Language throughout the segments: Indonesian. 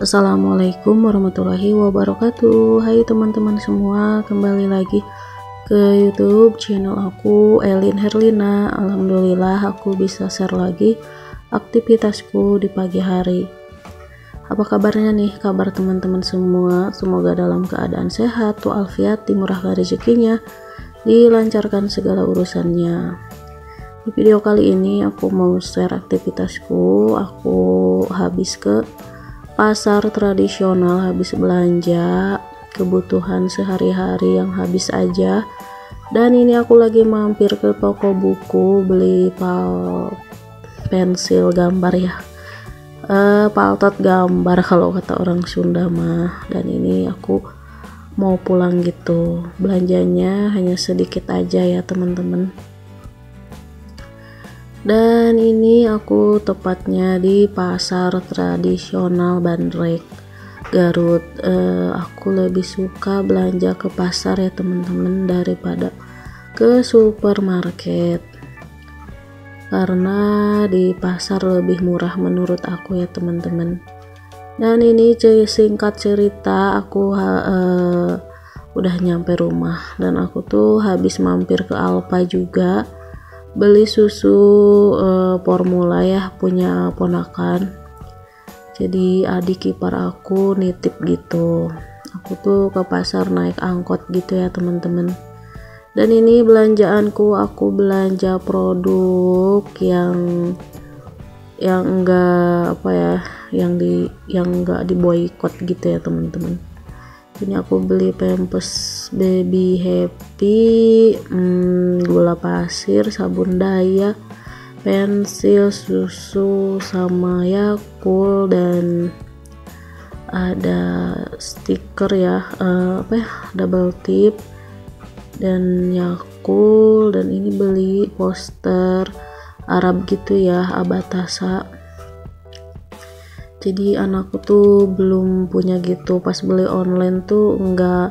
Assalamualaikum warahmatullahi wabarakatuh. Hai teman-teman semua, kembali lagi ke YouTube channel aku, Elin Herlina. Alhamdulillah aku bisa share lagi aktivitasku di pagi hari. Apa kabarnya nih, kabar teman-teman semua? Semoga dalam keadaan sehat, walafiat, dimurahkan rezekinya, dilancarkan segala urusannya. Di video kali ini aku mau share aktivitasku. Aku habis ke pasar tradisional, habis belanja kebutuhan sehari-hari yang habis aja. Dan ini aku lagi mampir ke toko buku beli pensil gambar ya, paltot gambar kalau kata orang Sunda mah. Dan ini aku mau pulang gitu, belanjanya hanya sedikit aja ya teman-teman. Dan ini aku tepatnya di pasar tradisional Bandrek, Garut. Aku lebih suka belanja ke pasar ya teman-teman daripada ke supermarket, karena di pasar lebih murah menurut aku ya teman-teman. Dan ini singkat cerita, aku udah nyampe rumah dan aku tuh habis mampir ke Alfa juga beli susu formula ya, punya ponakan. Jadi adik ipar aku nitip gitu. Aku tuh ke pasar naik angkot gitu ya teman-teman. Dan ini belanjaanku, aku belanja produk yang enggak apa ya, yang enggak diboikot gitu ya teman-teman. Ini aku beli pampers baby happy, gula pasir, sabun daya, pensil, susu, sama Yakult, dan ada stiker ya, double tip dan Yakult. Dan ini beli poster Arab gitu ya, Abatasa. Jadi anakku tuh belum punya gitu, pas beli online tuh enggak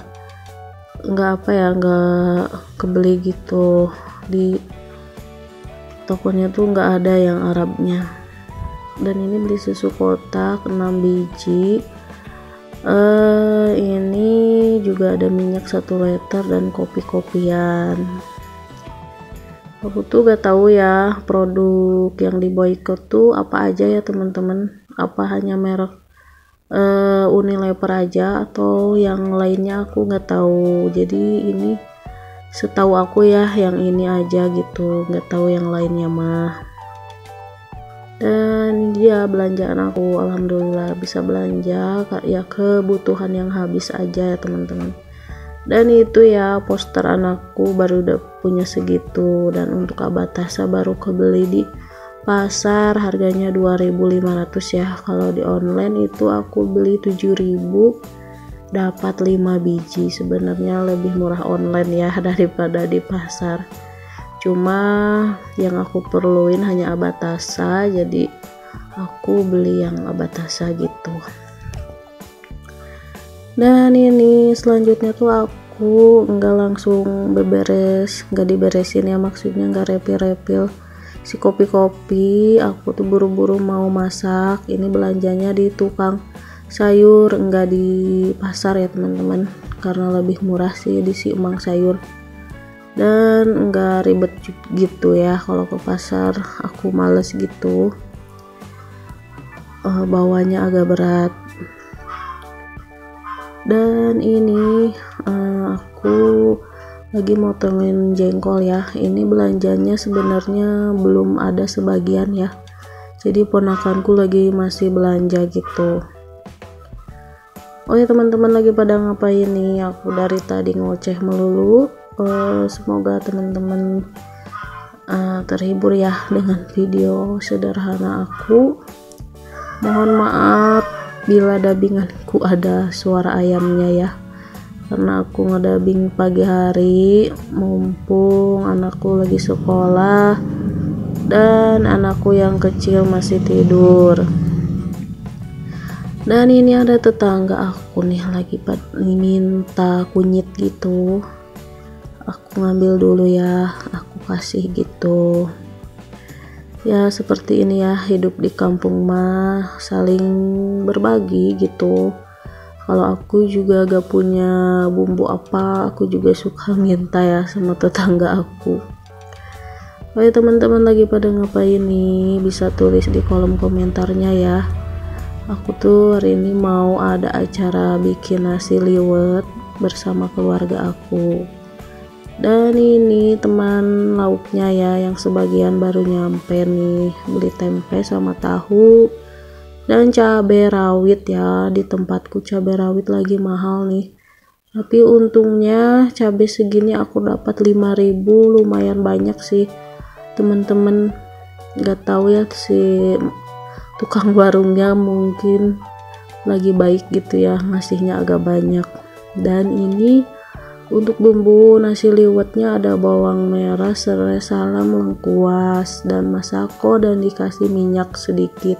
kebeli gitu, di tokonya tuh enggak ada yang Arabnya. Dan ini beli susu kotak 6 biji, ini juga ada minyak 1 liter dan kopi-kopian. Aku tuh gak tahu ya produk yang diboikot tuh apa aja ya teman-teman, apa hanya merek Unilever aja atau yang lainnya aku nggak tahu. Jadi ini setahu aku ya yang ini aja gitu, nggak tahu yang lainnya mah. Dan dia belanjaan aku, alhamdulillah bisa belanja ya kebutuhan yang habis aja ya teman-teman. Dan itu ya poster anakku baru udah punya segitu. Dan untuk Abatasa baru kebeli di pasar, harganya 2.500 ya. Kalau di online itu aku beli 7.000 dapat 5 biji. Sebenarnya lebih murah online ya daripada di pasar. Cuma yang aku perluin hanya Abatasa, jadi aku beli yang Abatasa gitu. Dan ini selanjutnya tuh aku nggak langsung nggak diberesin ya, maksudnya nggak repil si kopi-kopi. Aku tuh buru-buru mau masak. Ini belanjanya di tukang sayur, nggak di pasar ya teman-teman, karena lebih murah sih di si Emang Sayur dan nggak ribet gitu ya. Kalau ke pasar aku males gitu, bawanya agak berat. Dan ini aku lagi motongin jengkol ya. Ini belanjanya sebenarnya belum ada sebagian ya, jadi ponakanku lagi masih belanja gitu. Oh ya teman-teman, lagi pada ngapain nih? Aku dari tadi ngoceh melulu. Semoga teman-teman terhibur ya dengan video sederhana aku. Mohon maaf bila dubbinganku ada suara ayamnya ya, karena aku ngedubbing pagi hari mumpung anakku lagi sekolah dan anakku yang kecil masih tidur. Dan ini ada tetangga aku nih lagi minta kunyit gitu, aku ngambil dulu ya, aku kasih gitu. Ya seperti ini ya, hidup di kampung mah saling berbagi gitu. Kalau aku juga gak punya bumbu apa, aku juga suka minta ya sama tetangga aku. Oh ya teman-teman, lagi pada ngapain nih? Bisa tulis di kolom komentarnya ya. Aku tuh hari ini mau ada acara bikin nasi liwet bersama keluarga aku. Dan ini teman lauknya ya, yang sebagian baru nyampe nih. Beli tempe sama tahu dan cabai rawit ya. Di tempatku cabai rawit lagi mahal nih. Tapi untungnya cabai segini aku dapat 5.000, lumayan banyak sih. Teman-teman, nggak tahu ya si tukang warungnya mungkin lagi baik gitu ya, ngasihnya agak banyak. Dan ini untuk bumbu nasi liwetnya ada bawang merah, serai, salam, lengkuas, dan masako, dan dikasih minyak sedikit.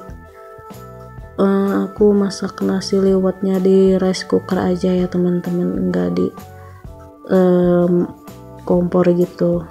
Aku masak nasi liwetnya di rice cooker aja ya teman-teman, enggak di kompor gitu,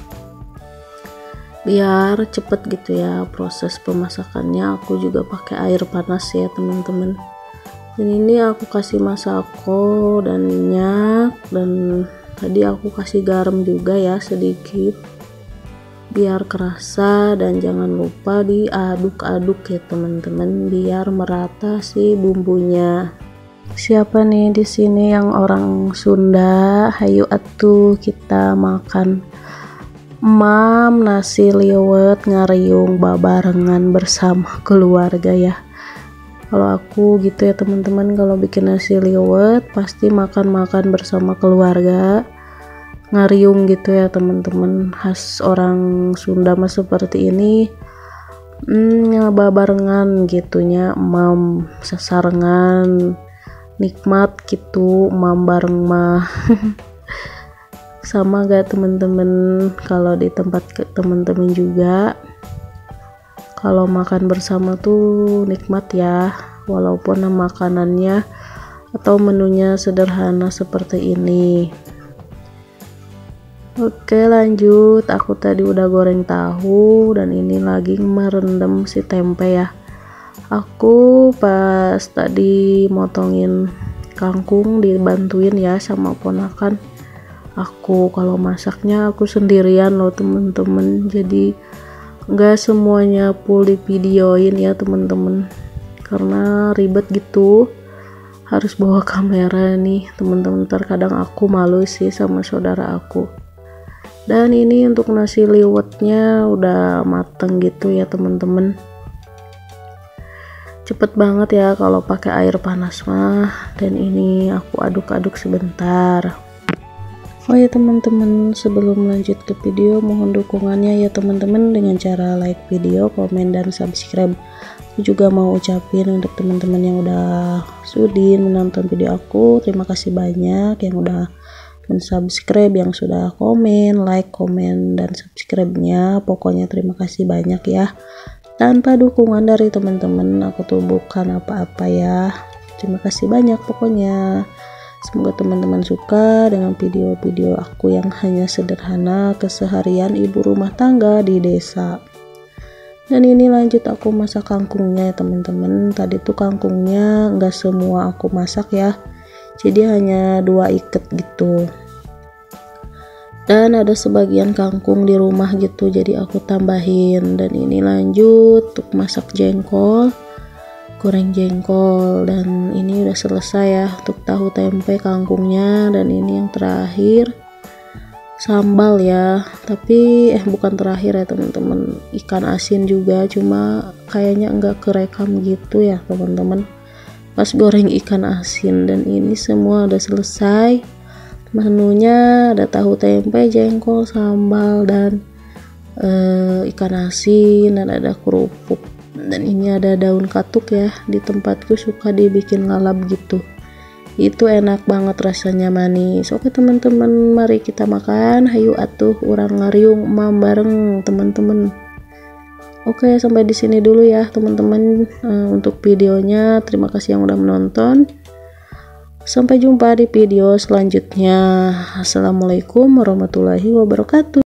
biar cepet gitu ya proses pemasakannya. Aku juga pakai air panas ya teman-teman. Dan ini aku kasih masako dan minyak, dan tadi aku kasih garam juga ya sedikit biar kerasa. Dan jangan lupa diaduk-aduk ya teman-teman biar merata si bumbunya. Siapa nih di sini yang orang Sunda? Hayu atuh kita makan mam nasi liwet ngariung babarengan bersama keluarga ya. Kalau aku gitu ya teman-teman, kalau bikin nasi liwet pasti makan-makan bersama keluarga, ngariung gitu ya teman-teman. Khas orang Sunda mah seperti ini, babarengan gitunya, mam sasarengan, nikmat gitu, mam bareng mah. Sama gak teman-teman? Kalau di tempat teman-teman juga, kalau makan bersama tuh nikmat ya, walaupun makanannya atau menunya sederhana seperti ini. Oke lanjut, aku tadi udah goreng tahu dan ini lagi merendam si tempe ya. Aku pas tadi motongin kangkung dibantuin ya sama ponakan aku. Kalau masaknya aku sendirian loh temen-temen, jadi nggak semuanya full di videoin ya temen-temen, karena ribet gitu, harus bawa kamera nih temen-temen. Terkadang aku malu sih sama saudara aku. Dan ini untuk nasi liwetnya udah mateng gitu ya temen-temen, cepet banget ya kalau pakai air panas mah. Dan ini aku aduk-aduk sebentar. Oh ya teman-teman, sebelum lanjut ke video, mohon dukungannya ya teman-teman dengan cara like video, komen, dan subscribe. Aku juga mau ucapin untuk teman-teman yang udah sudi menonton video aku, terima kasih banyak yang udah subscribe, yang sudah komen, like, komen, dan subscribe-nya. Pokoknya terima kasih banyak ya. Tanpa dukungan dari teman-teman aku tuh bukan apa-apa ya. Terima kasih banyak pokoknya. Semoga teman-teman suka dengan video-video aku yang hanya sederhana keseharian ibu rumah tangga di desa. Dan ini lanjut aku masak kangkungnya ya teman-teman. Tadi tuh kangkungnya nggak semua aku masak ya, jadi hanya 2 ikat gitu. Dan ada sebagian kangkung di rumah gitu, jadi aku tambahin. Dan ini lanjut untuk masak jengkol, goreng jengkol. Dan ini udah selesai ya untuk tahu tempe kangkungnya. Dan ini yang terakhir sambal ya, tapi bukan terakhir ya teman-teman, ikan asin juga, cuma kayaknya enggak kerekam gitu ya teman-teman pas goreng ikan asin. Dan ini semua udah selesai menunya, ada tahu tempe, jengkol, sambal, dan ikan asin, dan ada kerupuk. Dan ini ada daun katuk ya, di tempatku suka dibikin lalap gitu, itu enak banget rasanya, manis. Oke teman-teman, mari kita makan. Hayu atuh urang ngariung mam bareng teman-teman. Oke, sampai di sini dulu ya teman-teman untuk videonya. Terima kasih yang udah menonton. Sampai jumpa di video selanjutnya. Assalamualaikum warahmatullahi wabarakatuh.